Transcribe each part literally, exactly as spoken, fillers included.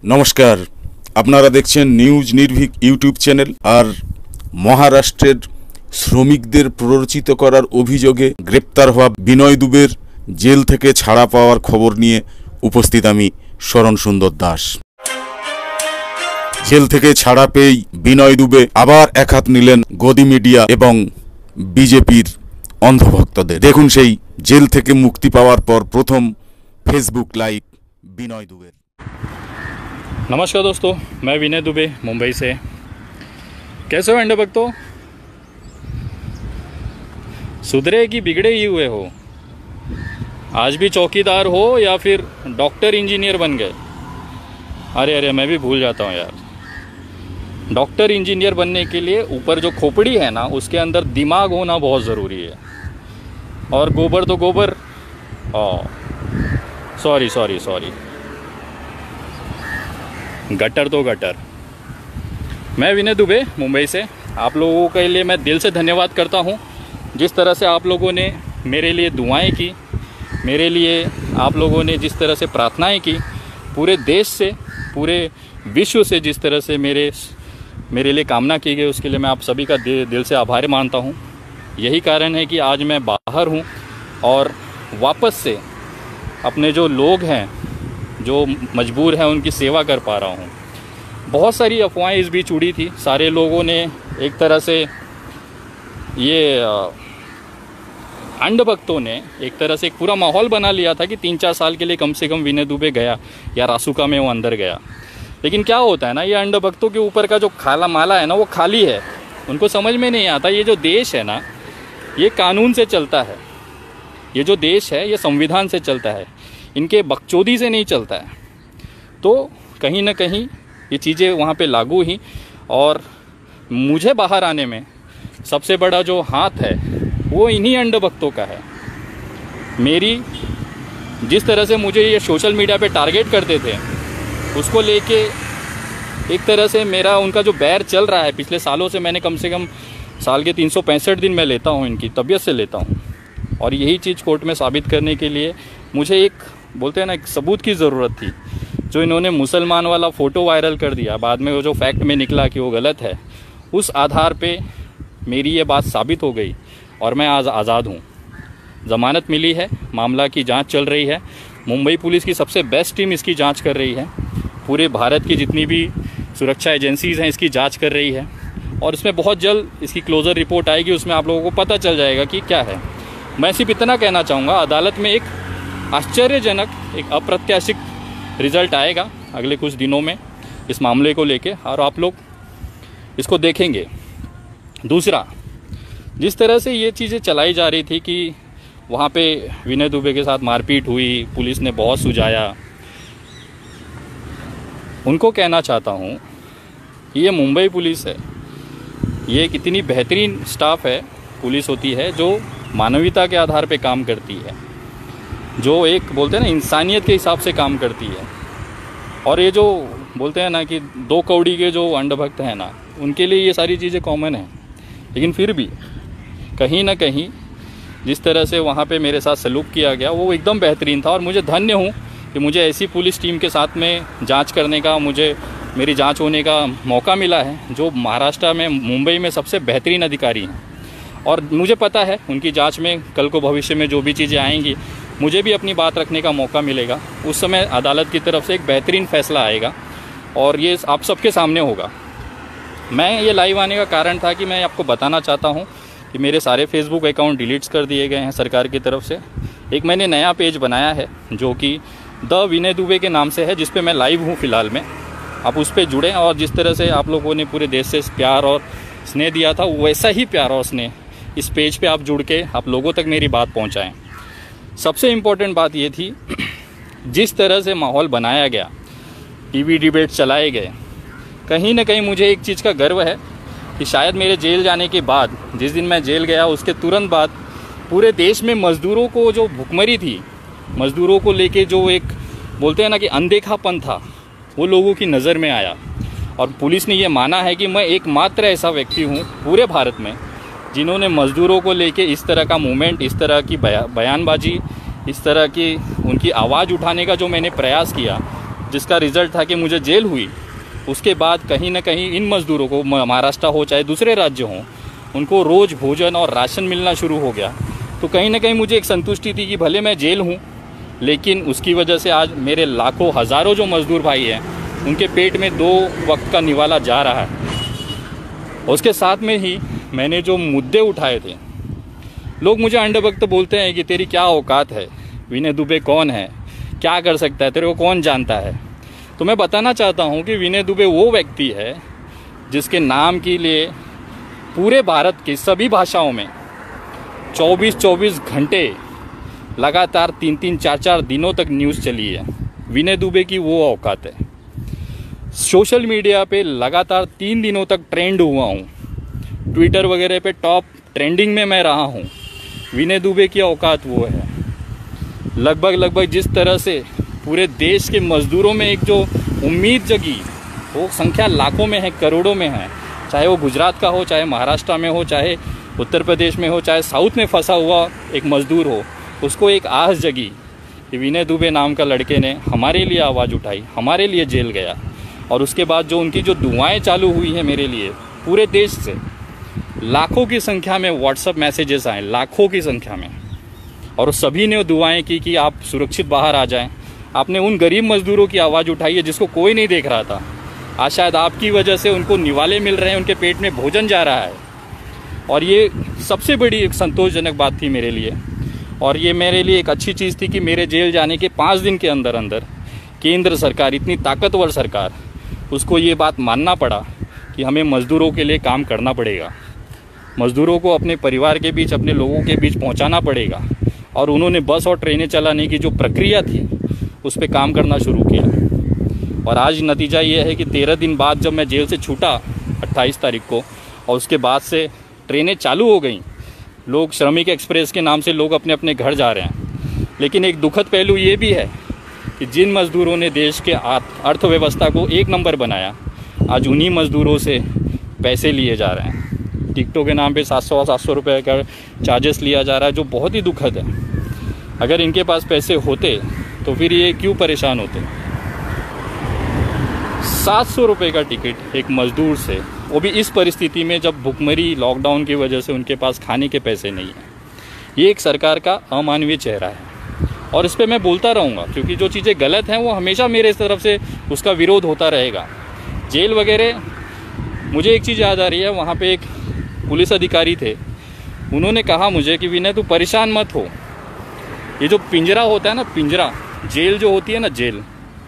নমস্কার, আপনারা দেখছেন নিউজ নির্ভীক ইউটিউব চ্যানেল। আর মহারাষ্ট্রের শ্রমিকদের প্ররোচিত করার অভিযোগে গ্রেপ্তার হওয়া বিনয় দুবের জেল থেকে ছাড়া পাওয়ার খবর নিয়ে উপস্থিত আমি শরণ সুন্দর দাস। জেল থেকে ছাড়া পেয়েই বিনয় দুবে আবার এক হাত নিলেন গদি মিডিয়া এবং বিজেপির অন্ধভক্তদের। দেখুন সেই জেল থেকে মুক্তি পাওয়ার পর প্রথম फेसबुक लाइव विनय दुबे। नमस्कार दोस्तों, मैं विनय दुबे मुंबई से। कैसे हो अंडे भक्तों? सुधरे कि बिगड़े ही हुए हो? आज भी चौकीदार हो या फिर डॉक्टर इंजीनियर बन गए? अरे अरे मैं भी भूल जाता हूँ यार। डॉक्टर इंजीनियर बनने के लिए ऊपर जो खोपड़ी है ना, उसके अंदर दिमाग होना बहुत ज़रूरी है। और गोबर तो गोबर, हाँ सॉरी सॉरी सॉरी गटर तो गटर। मैं विनय दुबे मुंबई से। आप लोगों के लिए मैं दिल से धन्यवाद करता हूं। जिस तरह से आप लोगों ने मेरे लिए दुआएं की, मेरे लिए आप लोगों ने जिस तरह से प्रार्थनाएं की, पूरे देश से पूरे विश्व से जिस तरह से मेरे मेरे लिए कामना की गई, उसके लिए मैं आप सभी का दिल से आभार मानता हूं। यही कारण है कि आज मैं बाहर हूं और वापस से अपने जो लोग हैं, जो मजबूर हैं, उनकी सेवा कर पा रहा हूँ। बहुत सारी अफवाहें इस बीच उड़ी थी। सारे लोगों ने एक तरह से ये अंधभक्तों ने एक तरह से एक पूरा माहौल बना लिया था कि तीन चार साल के लिए कम से कम विनय दुबे गया या रासुका में वो अंदर गया। लेकिन क्या होता है ना, ये अंधभक्तों के ऊपर का जो खाला माला है ना, वो खाली है। उनको समझ में नहीं आता ये जो देश है ना, ये कानून से चलता है। ये जो देश है ये संविधान से चलता है, इनके बकचोदी से नहीं चलता है। तो कहीं ना कहीं ये चीज़ें वहाँ पे लागू ही। और मुझे बाहर आने में सबसे बड़ा जो हाथ है वो इन्हीं अंधभक्तों का है। मेरी जिस तरह से मुझे ये सोशल मीडिया पे टारगेट करते थे, उसको लेके एक तरह से मेरा उनका जो बैर चल रहा है पिछले सालों से, मैंने कम से कम साल के तीन सौ पैंसठ दिन मैं लेता हूँ, इनकी तबीयत से लेता हूँ। और यही चीज़ कोर्ट में साबित करने के लिए मुझे एक बोलते हैं ना, एक सबूत की ज़रूरत थी। जो इन्होंने मुसलमान वाला फ़ोटो वायरल कर दिया, बाद में वो जो फैक्ट में निकला कि वो गलत है, उस आधार पे मेरी ये बात साबित हो गई और मैं आज आज़ाद हूँ। ज़मानत मिली है, मामला की जांच चल रही है। मुंबई पुलिस की सबसे बेस्ट टीम इसकी जांच कर रही है। पूरे भारत की जितनी भी सुरक्षा एजेंसीज़ हैं इसकी जाँच कर रही है। और इसमें बहुत जल्द इसकी क्लोज़र रिपोर्ट आएगी, उसमें आप लोगों को पता चल जाएगा कि क्या है। मैं सिर्फ इतना कहना चाहूँगा, अदालत में एक आश्चर्यजनक, एक अप्रत्याशित रिज़ल्ट आएगा अगले कुछ दिनों में इस मामले को लेके, और आप लोग इसको देखेंगे। दूसरा, जिस तरह से ये चीज़ें चलाई जा रही थी कि वहाँ पे विनय दुबे के साथ मारपीट हुई, पुलिस ने बहुत सुझाया, उनको कहना चाहता हूँ ये मुंबई पुलिस है, ये कितनी बेहतरीन स्टाफ है, पुलिस होती है जो मानवीयता के आधार पे काम करती है, जो एक बोलते हैं ना इंसानियत के हिसाब से काम करती है। और ये जो बोलते हैं ना कि दो कौड़ी के जो अंधभक्त हैं ना, उनके लिए ये सारी चीज़ें कॉमन हैं। लेकिन फिर भी कहीं ना कहीं जिस तरह से वहाँ पे मेरे साथ सलूक किया गया वो एकदम बेहतरीन था। और मुझे धन्य हूँ कि मुझे ऐसी पुलिस टीम के साथ में जाँच करने का, मुझे मेरी जाँच होने का मौका मिला है, जो महाराष्ट्र में मुंबई में सबसे बेहतरीन अधिकारी हैं। और मुझे पता है उनकी जांच में कल को भविष्य में जो भी चीज़ें आएंगी, मुझे भी अपनी बात रखने का मौका मिलेगा। उस समय अदालत की तरफ से एक बेहतरीन फ़ैसला आएगा और ये आप सबके सामने होगा। मैं ये लाइव आने का कारण था कि मैं आपको बताना चाहता हूँ कि मेरे सारे फेसबुक अकाउंट डिलीट्स कर दिए गए हैं सरकार की तरफ से। एक मैंने नया पेज बनाया है जो कि द विनय दुबे के नाम से है, जिस पे मैं लाइव हूँ फ़िलहाल में। आप उस पर जुड़ें और जिस तरह से आप लोगों ने पूरे देश से प्यार और स्नेह दिया था, वैसा ही प्यार और स्नेह इस पेज पे आप जुड़ के आप लोगों तक मेरी बात पहुंचाएं। सबसे इम्पोर्टेंट बात ये थी, जिस तरह से माहौल बनाया गया, टीवी डिबेट चलाए गए, कहीं ना कहीं मुझे एक चीज़ का गर्व है कि शायद मेरे जेल जाने के बाद, जिस दिन मैं जेल गया उसके तुरंत बाद पूरे देश में मज़दूरों को जो भुखमरी थी, मज़दूरों को लेके जो एक बोलते हैं ना कि अनदेखापन था, वो लोगों की नज़र में आया। और पुलिस ने ये माना है कि मैं एकमात्र ऐसा व्यक्ति हूँ पूरे भारत में जिन्होंने मज़दूरों को लेके इस तरह का मूवमेंट, इस तरह की बया, बयानबाजी, इस तरह की उनकी आवाज़ उठाने का जो मैंने प्रयास किया, जिसका रिज़ल्ट था कि मुझे जेल हुई, उसके बाद कहीं ना कहीं इन मज़दूरों को, महाराष्ट्र हो चाहे दूसरे राज्य हों, उनको रोज़ भोजन और राशन मिलना शुरू हो गया। तो कहीं ना कहीं मुझे एक संतुष्टि थी कि भले मैं जेल हूँ, लेकिन उसकी वजह से आज मेरे लाखों हज़ारों जो मज़दूर भाई हैं, उनके पेट में दो वक्त का निवाला जा रहा है। उसके साथ में ही मैंने जो मुद्दे उठाए थे, लोग मुझे अंडभक्त बोलते हैं कि तेरी क्या औकात है, विनय दुबे कौन है, क्या कर सकता है, तेरे को कौन जानता है। तो मैं बताना चाहता हूँ कि विनय दुबे वो व्यक्ति है जिसके नाम के लिए पूरे भारत की सभी भाषाओं में चौबीस चौबीस घंटे लगातार तीन तीन चार चार दिनों तक न्यूज़ चली है। विनय दुबे की वो औकात है। सोशल मीडिया पे लगातार तीन दिनों तक ट्रेंड हुआ हूँ, ट्विटर वगैरह पे टॉप ट्रेंडिंग में मैं रहा हूँ। विनय दुबे की औकात वो है। लगभग लगभग जिस तरह से पूरे देश के मज़दूरों में एक जो उम्मीद जगी, वो संख्या लाखों में है, करोड़ों में है। चाहे वो गुजरात का हो, चाहे महाराष्ट्र में हो, चाहे उत्तर प्रदेश में हो, चाहे साउथ में फंसा हुआ एक मज़दूर हो, उसको एक आस जगी कि विनय दुबे नाम का लड़के ने हमारे लिए आवाज़ उठाई, हमारे लिए जेल गया। और उसके बाद जो उनकी जो दुआएं चालू हुई हैं मेरे लिए, पूरे देश से लाखों की संख्या में व्हाट्सएप मैसेजेस आए, लाखों की संख्या में, और सभी ने दुआएं की कि आप सुरक्षित बाहर आ जाएं। आपने उन गरीब मज़दूरों की आवाज़ उठाई है जिसको कोई नहीं देख रहा था। आज शायद आपकी वजह से उनको निवाले मिल रहे हैं, उनके पेट में भोजन जा रहा है। और ये सबसे बड़ी एक संतोषजनक बात थी मेरे लिए। और ये मेरे लिए एक अच्छी चीज़ थी कि मेरे जेल जाने के पाँच दिन के अंदर अंदर केंद्र सरकार, इतनी ताकतवर सरकार, उसको ये बात मानना पड़ा कि हमें मज़दूरों के लिए काम करना पड़ेगा, मज़दूरों को अपने परिवार के बीच, अपने लोगों के बीच पहुंचाना पड़ेगा। और उन्होंने बस और ट्रेनें चलाने की जो प्रक्रिया थी उस पर काम करना शुरू किया। और आज नतीजा ये है कि तेरह दिन बाद जब मैं जेल से छूटा अट्ठाईस तारीख को, और उसके बाद से ट्रेनें चालू हो गई, लोग श्रमिक एक्सप्रेस के नाम से लोग अपने अपने घर जा रहे हैं। लेकिन एक दुखद पहलू ये भी है कि जिन मज़दूरों ने देश के अर्थव्यवस्था को एक नंबर बनाया, आज उन्हीं मज़दूरों से पैसे लिए जा रहे हैं। टिकटों के नाम पे सात सौ सात सौ रुपये का चार्जेस लिया जा रहा है, जो बहुत ही दुखद है। अगर इनके पास पैसे होते तो फिर ये क्यों परेशान होते। सात सौ रुपये का टिकट एक मज़दूर से, वो भी इस परिस्थिति में जब भुखमरी, लॉकडाउन की वजह से उनके पास खाने के पैसे नहीं हैं। ये एक सरकार का अमानवीय चेहरा है। और इस पर मैं बोलता रहूँगा, क्योंकि जो चीज़ें गलत हैं वो हमेशा मेरे तरफ से उसका विरोध होता रहेगा। जेल वगैरह, मुझे एक चीज़ याद आ रही है, वहाँ पे एक पुलिस अधिकारी थे, उन्होंने कहा मुझे कि विनय तू परेशान मत हो, ये जो पिंजरा होता है ना, पिंजरा, जेल जो होती है ना, जेल,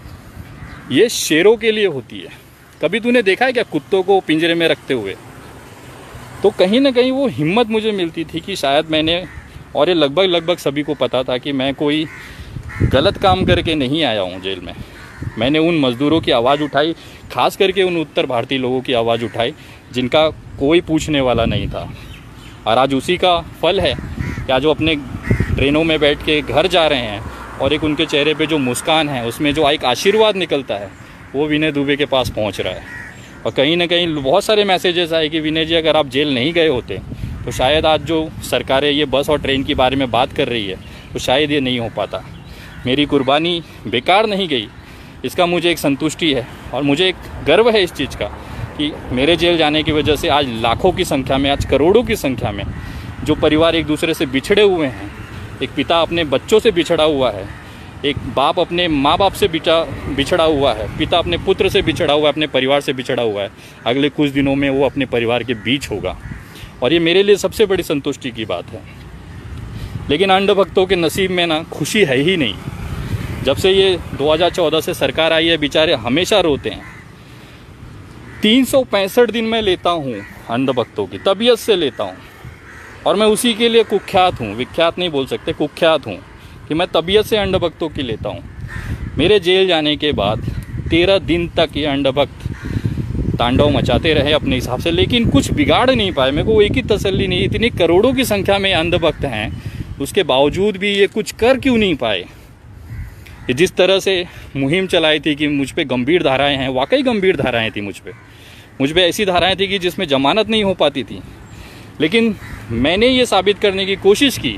ये शेरों के लिए होती है। कभी तूने देखा है क्या कुत्तों को पिंजरे में रखते हुए? तो कहीं ना कहीं वो हिम्मत मुझे मिलती थी कि शायद मैंने, और ये लगभग लगभग सभी को पता था कि मैं कोई गलत काम करके नहीं आया हूँ जेल में। मैंने उन मज़दूरों की आवाज़ उठाई, खास करके उन उत्तर भारतीय लोगों की आवाज़ उठाई जिनका कोई पूछने वाला नहीं था। और आज उसी का फल है कि आज वो अपने ट्रेनों में बैठ के घर जा रहे हैं, और एक उनके चेहरे पे जो मुस्कान है, उसमें जो एक आशीर्वाद निकलता है, वो विनय दुबे के पास पहुंच रहा है। और कहीं ना कहीं बहुत सारे मैसेजेस आए कि विनय जी, अगर आप जेल नहीं गए होते तो शायद आज जो सरकारें ये बस और ट्रेन के बारे में बात कर रही है, तो शायद ये नहीं हो पाता। मेरी कुर्बानी बेकार नहीं गई, इसका मुझे एक संतुष्टि है। और मुझे एक गर्व है इस चीज़ का कि मेरे जेल जाने की वजह से आज लाखों की संख्या में, आज करोड़ों की संख्या में जो परिवार एक दूसरे से बिछड़े हुए हैं, एक पिता अपने बच्चों से बिछड़ा हुआ है, एक बाप अपने माँ बाप से बिछा बिछड़ा हुआ है, पिता अपने पुत्र से बिछड़ा हुआ है, अपने परिवार से बिछड़ा हुआ है, अगले कुछ दिनों में वो अपने परिवार के बीच होगा। और ये मेरे लिए सबसे बड़ी संतुष्टि की बात है। लेकिन अंधभक्तों के नसीब में ना खुशी है ही नहीं। जब से ये दो हज़ार चौदह से सरकार आई है, बेचारे हमेशा रोते हैं। तीन सौ पैंसठ दिन मैं लेता हूँ अंधभक्तों की, तबीयत से लेता हूँ, और मैं उसी के लिए कुख्यात हूँ, विख्यात नहीं बोल सकते, कुख्यात हूँ कि मैं तबीयत से अंधभक्तों की लेता हूँ। मेरे जेल जाने के बाद तेरह दिन तक ये अंधभक्त तांडव मचाते रहे अपने हिसाब से, लेकिन कुछ बिगाड़ नहीं पाए। मेरे को एक ही तसल्ली नहीं, इतनी करोड़ों की संख्या में अंधभक्त हैं, उसके बावजूद भी ये कुछ कर क्यों नहीं पाए। ये जिस तरह से मुहिम चलाई थी कि मुझ पे गंभीर धाराएं हैं, वाकई गंभीर धाराएं थी मुझ पे मुझ पे ऐसी धाराएं थी कि जिसमें जमानत नहीं हो पाती थी। लेकिन मैंने ये साबित करने की कोशिश की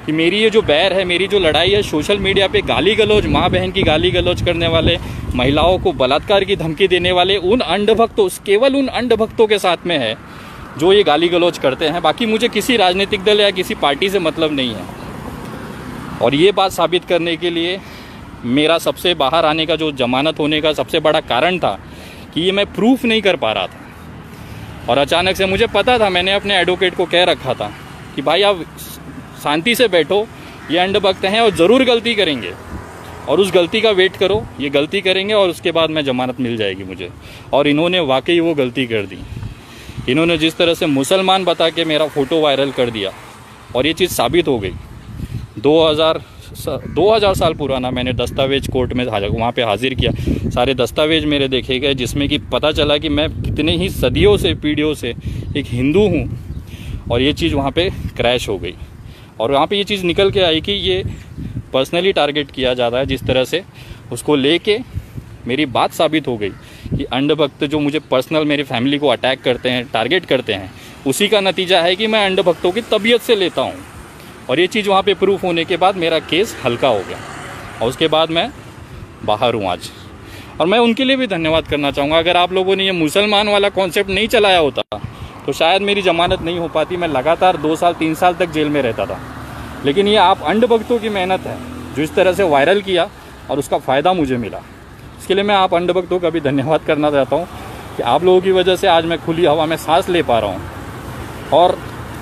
कि मेरी ये जो बैर है, मेरी जो लड़ाई है सोशल मीडिया पे गाली गलौज, माँ बहन की गाली गलौज करने वाले, महिलाओं को बलात्कार की धमकी देने वाले उन अंधभक्तों, केवल उन अंधभक्तों के साथ में है जो ये गाली गलौज करते हैं। बाकी मुझे किसी राजनीतिक दल या किसी पार्टी से मतलब नहीं है। और ये बात साबित करने के लिए मेरा सबसे बाहर आने का जो जमानत होने का सबसे बड़ा कारण था कि ये मैं प्रूफ नहीं कर पा रहा था। और अचानक से मुझे पता था, मैंने अपने एडवोकेट को कह रखा था कि भाई आप शांति से बैठो, ये अंधभक्त हैं और ज़रूर गलती करेंगे और उस गलती का वेट करो, ये गलती करेंगे और उसके बाद में ज़मानत मिल जाएगी मुझे। और इन्होंने वाकई वो गलती कर दी। इन्होंने जिस तरह से मुसलमान बता के मेरा फ़ोटो वायरल कर दिया और ये चीज़ साबित हो गई। दो हज़ार दो हज़ार साल पुराना मैंने दस्तावेज कोर्ट में वहाँ पे हाजिर किया, सारे दस्तावेज मेरे देखे गए जिसमें कि पता चला कि मैं कितने ही सदियों से, पीढ़ियों से एक हिंदू हूँ। और ये चीज़ वहाँ पे क्रैश हो गई और वहाँ पे ये चीज़ निकल के आई कि ये पर्सनली टारगेट किया जाता है। जिस तरह से उसको लेके मेरी बात साबित हो गई कि अंधभक्त जो मुझे पर्सनल मेरी फैमिली को अटैक करते हैं, टारगेट करते हैं, उसी का नतीजा है कि मैं अंधभक्तों की तबीयत से लेता हूँ। और ये चीज़ वहाँ पे प्रूफ होने के बाद मेरा केस हल्का हो गया और उसके बाद मैं बाहर हूँ आज। और मैं उनके लिए भी धन्यवाद करना चाहूँगा। अगर आप लोगों ने ये मुसलमान वाला कॉन्सेप्ट नहीं चलाया होता तो शायद मेरी ज़मानत नहीं हो पाती, मैं लगातार दो साल तीन साल तक जेल में रहता था। लेकिन ये आप अंधभक्तों की मेहनत है जो इस तरह से वायरल किया और उसका फ़ायदा मुझे मिला। इसके लिए मैं आप अंधभक्तों का भी धन्यवाद करना चाहता हूँ कि आप लोगों की वजह से आज मैं खुली हवा में सांस ले पा रहा हूँ। और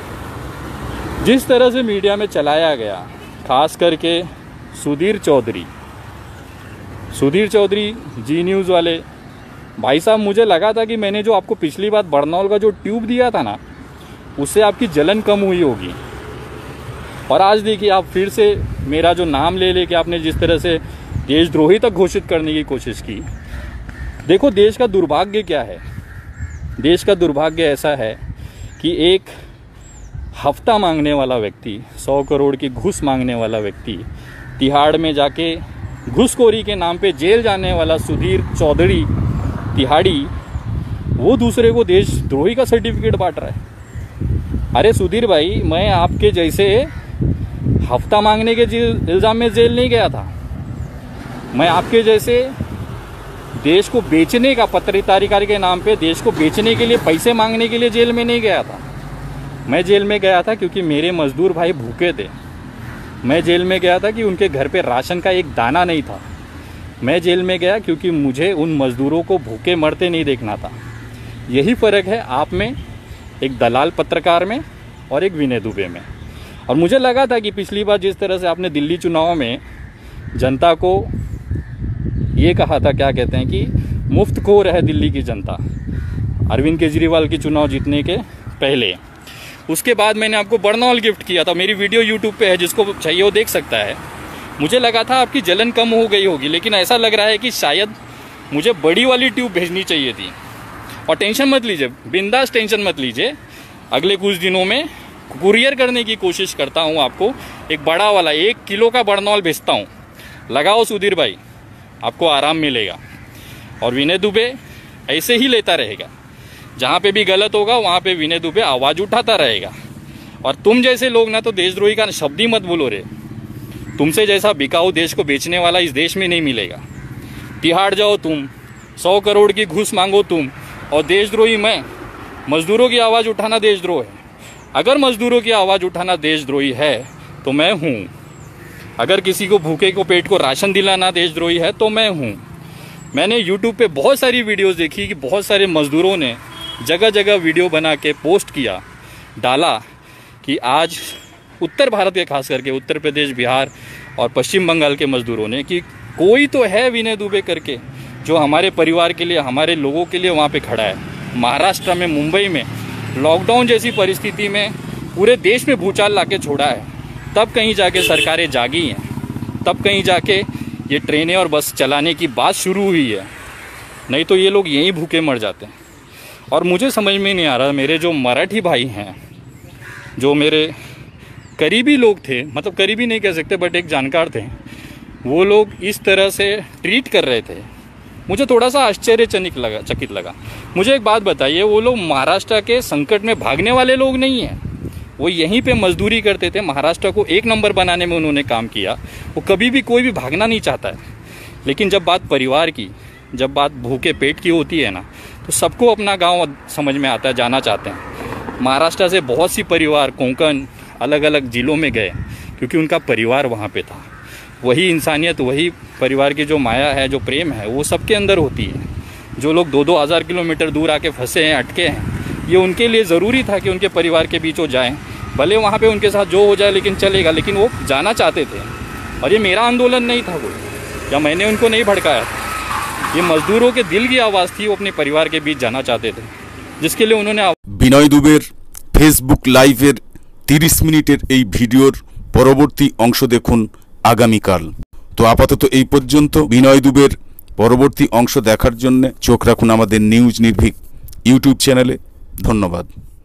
जिस तरह से मीडिया में चलाया गया, खास करके सुधीर चौधरी सुधीर चौधरी जी न्यूज़ वाले भाई साहब, मुझे लगा था कि मैंने जो आपको पिछली बार बरनौल का जो ट्यूब दिया था ना, उससे आपकी जलन कम हुई होगी। और आज देखिए आप फिर से मेरा जो नाम ले लेके आपने जिस तरह से देशद्रोही तक घोषित करने की कोशिश की। देखो देश का दुर्भाग्य क्या है, देश का दुर्भाग्य ऐसा है कि एक हफ्ता मांगने वाला व्यक्ति, सौ करोड़ की घूस मांगने वाला व्यक्ति, तिहाड़ में जाके घूसखोरी के नाम पे जेल जाने वाला सुधीर चौधरी तिहाड़ी, वो दूसरे को देशद्रोही का सर्टिफिकेट बांट रहा है। अरे सुधीर भाई, मैं आपके जैसे हफ्ता मांगने के इल्ज़ाम में जेल नहीं गया था। मैं आपके जैसे देश को बेचने का, पत्रकारिता के नाम पे देश को बेचने के लिए, पैसे मांगने के लिए जेल में नहीं गया था। मैं जेल में गया था क्योंकि मेरे मजदूर भाई भूखे थे। मैं जेल में गया था कि उनके घर पे राशन का एक दाना नहीं था। मैं जेल में गया क्योंकि मुझे उन मजदूरों को भूखे मरते नहीं देखना था। यही फ़र्क है आप में, एक दलाल पत्रकार में और एक विनय दुबे में। और मुझे लगा था कि पिछली बार जिस तरह से आपने दिल्ली चुनाव में जनता को ये कहा था, क्या कहते हैं कि मुफ्त खोर है दिल्ली की जनता, अरविंद केजरीवाल की चुनाव जीतने के पहले। उसके बाद मैंने आपको बरनौल गिफ्ट किया था, मेरी वीडियो यूट्यूब पे है, जिसको चाहिए वो देख सकता है। मुझे लगा था आपकी जलन कम हो गई होगी, लेकिन ऐसा लग रहा है कि शायद मुझे बड़ी वाली ट्यूब भेजनी चाहिए थी। और टेंशन मत लीजिए, बिंदास टेंशन मत लीजिए, अगले कुछ दिनों में कुरियर करने की कोशिश करता हूँ, आपको एक बड़ा वाला एक किलो का बरनौल भेजता हूँ। लगाओ सुधीर भाई, आपको आराम मिलेगा। और विनय दुबे ऐसे ही लेता रहेगा, जहाँ पे भी गलत होगा वहाँ पे विनय दुबे आवाज़ उठाता रहेगा। और तुम जैसे लोग ना तो देशद्रोही का शब्द ही मत बोलो रे, तुमसे जैसा बिकाऊ देश को बेचने वाला इस देश में नहीं मिलेगा। तिहाड़ जाओ तुम, सौ करोड़ की घूस मांगो तुम, और देशद्रोही मैं। मजदूरों की आवाज़ उठाना देशद्रोह है। अगर मजदूरों की आवाज़ उठाना देशद्रोही है तो मैं हूँ। अगर किसी को भूखे को पेट को राशन दिलाना देशद्रोही है तो मैं हूँ। मैंने यूट्यूब पे बहुत सारी वीडियोस देखी कि बहुत सारे मजदूरों ने जगह जगह वीडियो बना के पोस्ट किया, डाला कि आज उत्तर भारत के, खास करके उत्तर प्रदेश, बिहार और पश्चिम बंगाल के मजदूरों ने, कि कोई तो है विनय दुबे करके जो हमारे परिवार के लिए, हमारे लोगों के लिए वहाँ पे खड़ा है। महाराष्ट्र में, मुंबई में लॉकडाउन जैसी परिस्थिति में पूरे देश में भूचाल लाके छोड़ा है। तब कहीं जाके सरकारें जागी हैं, तब कहीं जाके ये ट्रेनें और बस चलाने की बात शुरू हुई है, नहीं तो ये लोग यहीं भूखे मर जाते हैं। और मुझे समझ में नहीं आ रहा, मेरे जो मराठी भाई हैं, जो मेरे करीबी लोग थे, मतलब करीबी नहीं कह सकते बट एक जानकार थे, वो लोग इस तरह से ट्रीट कर रहे थे। मुझे थोड़ा सा आश्चर्यचकित लगा चकित लगा मुझे एक बात बताइए, वो लोग महाराष्ट्र के संकट में भागने वाले लोग नहीं हैं, वो यहीं पे मजदूरी करते थे। महाराष्ट्र को एक नंबर बनाने में उन्होंने काम किया। वो कभी भी कोई भी भागना नहीं चाहता है। लेकिन जब बात परिवार की, जब बात भूखे पेट की होती है ना, तो सबको अपना गांव समझ में आता है, जाना चाहते हैं। महाराष्ट्र से बहुत सी परिवार कोंकण अलग अलग ज़िलों में गए क्योंकि उनका परिवार वहाँ पे था। वही इंसानियत, वही परिवार की जो माया है, जो प्रेम है, वो सबके अंदर होती है। जो लोग दो दो हज़ार किलोमीटर दूर आके फंसे हैं, अटके हैं, ये उनके लिए ज़रूरी था कि उनके परिवार के बीच वो जाएं। भले वहाँ पे उनके साथ जो हो जाए लेकिन चलेगा, लेकिन वो जाना चाहते थे। और ये मेरा आंदोलन नहीं था कोई, या मैंने उनको नहीं भड़काया था। ये मजदूरों के दिल की आवाज़ थी। वो अपने परिवार के बीच जाना चाहते थे, जिसके लिए उन्होंने। বিনয় দুবের ফেসবুক লাইভের তিরিশ মিনিটের এই ভিডিওর পরবর্তী অংশ দেখুন আগামীকাল। তো আপাতত এই পর্যন্ত। বিনয় দুবের পরবর্তী অংশ দেখার জন্য চোখ রাখুন আমাদের নিউজ নির্ভীক ইউটিউব চ্যানেলে। ধন্যবাদ।